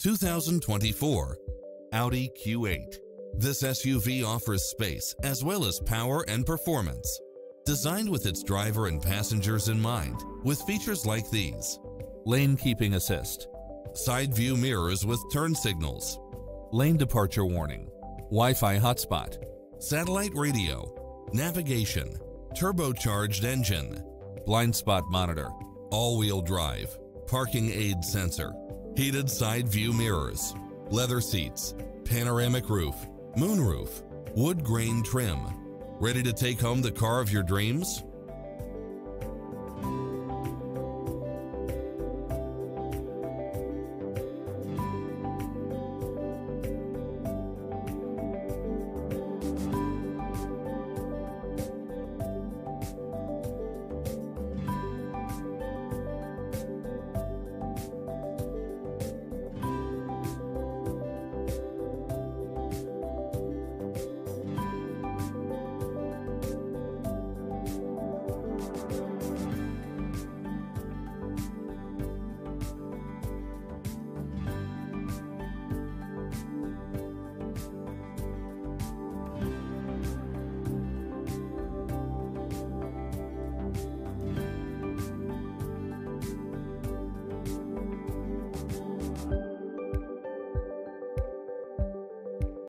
2024 Audi Q8. This SUV offers space as well as power and performance. Designed with its driver and passengers in mind, with features like these: lane keeping assist, side view mirrors with turn signals, lane departure warning, Wi-Fi hotspot, satellite radio, navigation, turbocharged engine, blind spot monitor, all-wheel drive, parking aid sensor, heated side view mirrors, leather seats, panoramic roof, moonroof, wood grain trim. Ready to take home the car of your dreams?